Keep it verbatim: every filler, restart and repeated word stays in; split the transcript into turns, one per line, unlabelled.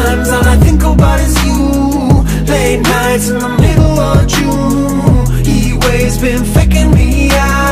times all I think about is you. Late nights in the middle of June, heat waves been faking me out.